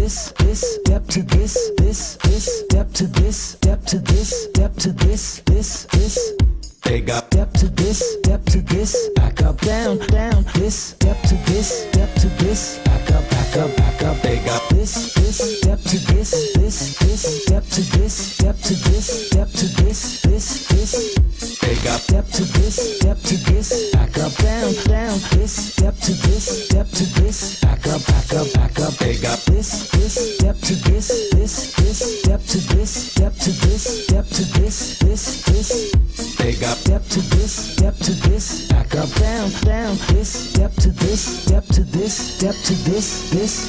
this, step to this, step to this, step to this, step to this, this. They got step to this, back up, down, this, step to this, back up, back up. They got this, step to this, step to this, step to this, step to this, this. They got step to this, back up, down, this, step to this, back up, back up. They got this, step to this, step to this, step to this, step to this, this. They got step to this, back up, down, this, step to this, step to this, step to this,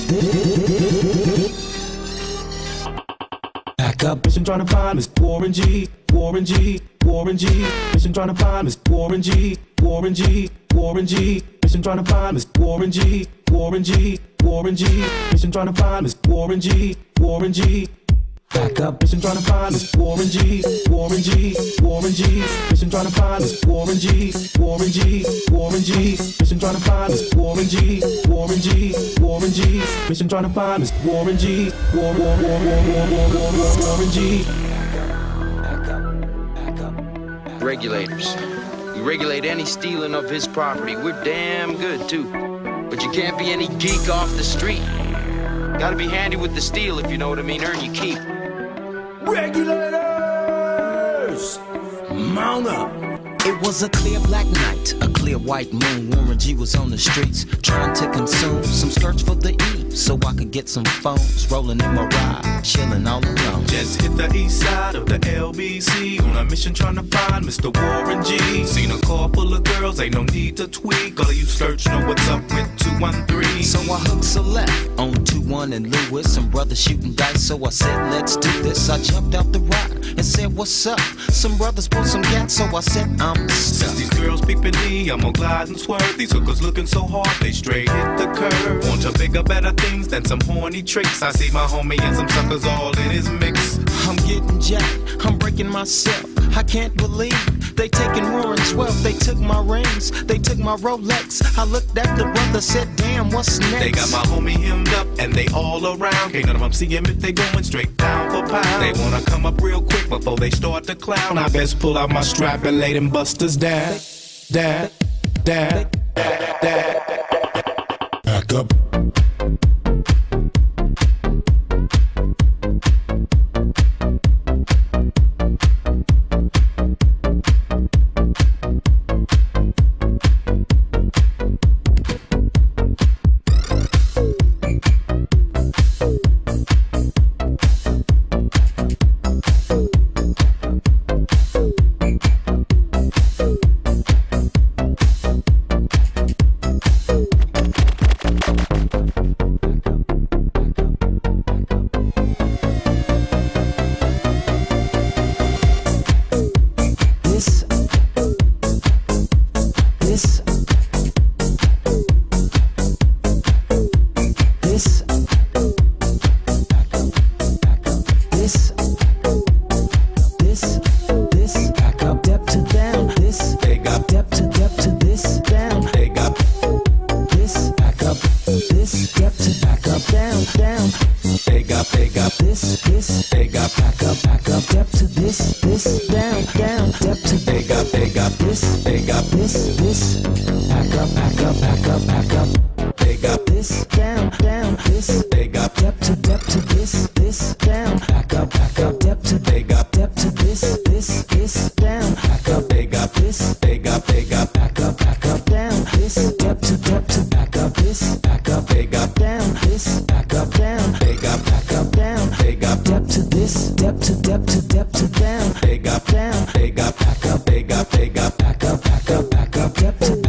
this. Back up, mission trying to find Miss Warren G, Warren G, Warren G. Mission trying to find Miss Warren G, Warren G, Warren G. Mission trying to find Miss Warren G, Warren G, Warren G. Mission trying to find Miss Warren G, Warren G. Back up, mission trying to find Miss Warren G, Warren G, Warren G. Mission trying to find Miss Warren G, Warren G, Warren G. Mission trying to find Miss Warren G, Warren G, Warren G. Mission trying to find Miss Warren G, Warren G. Regulators. We regulate any stealing of his property. We're damn good too. But you can't be any geek off the street. Gotta be handy with the steel, if you know what I mean. Earn your keep. Regulators! Mount up! It was a clear black night, a clear white moon. Warren G was on the streets, trying to consume some skirts for the E, so I could get some phones. Rolling in my ride, chilling all alone. Just hit the east side of the LBC on a mission trying to find Mr. Warren G. Seen a car full of girls, ain't no need to tweak. All of you search know what's up with 213. So I hooked a left on 21 and Lewis. Some brothers shooting dice, so I said, let's do this. I jumped out the ride and said, what's up? Some brothers pulled some gas, so I said, I'm since these girls peeping me, I'm gonna glide and swerve. These hookers looking so hard, they straight hit the curve. Want to bigger, better things than some horny tricks. I see my homie and some suckers all in his mix. I'm getting jacked, I'm breaking myself. I can't believe they taking Warren's wealth. They took my rings, they took my Rolex. I looked at the brother, said, damn, what's next? They got my homie hemmed up and they all around. Can't none of them see him if they going straight down for pound. They wanna come up real quick before they start to clown. I best pull out my strap and lay them busters down. Back up. They got back up.